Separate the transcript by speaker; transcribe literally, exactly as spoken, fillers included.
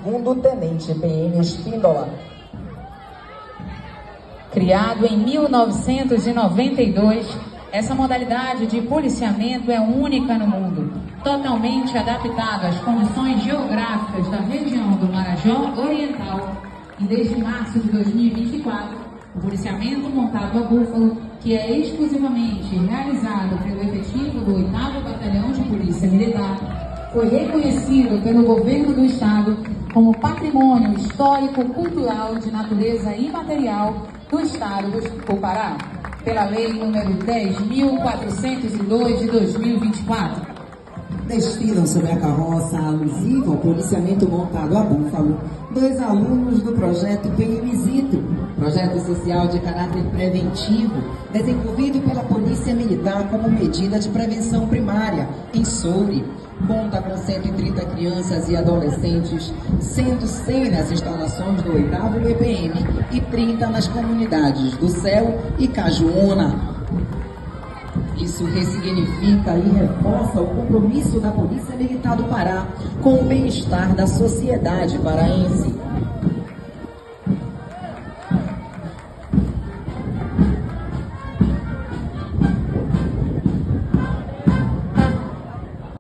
Speaker 1: segundo Tenente P M Espíndola.
Speaker 2: Criado em mil novecentos e noventa e dois, essa modalidade de policiamento é única no mundo, totalmente adaptada às condições geográficas da região do Marajó Oriental. E desde março de dois mil e vinte e quatro, o policiamento montado a búfalo, que é exclusivamente realizado pelo efetivo do oitavo Batalhão de Polícia Militar, foi reconhecido pelo governo do estado como patrimônio histórico-cultural de natureza imaterial do estado do Pará, pela lei número dez mil quatrocentos e dois de dois mil e vinte e quatro.
Speaker 3: Desfilam sobre a carroça alusiva ao policiamento montado a búfalo dois alunos do projeto P M Zito, projeto social de caráter preventivo, desenvolvido pela Polícia Militar como medida de prevenção primária, em Soure. Conta com cento e trinta crianças e adolescentes, sendo cem nas instalações do oitavo B P M e trinta nas comunidades do Céu e Cajuína. Isso ressignifica e reforça o compromisso da Polícia Militar do Pará com o bem-estar da sociedade paraense.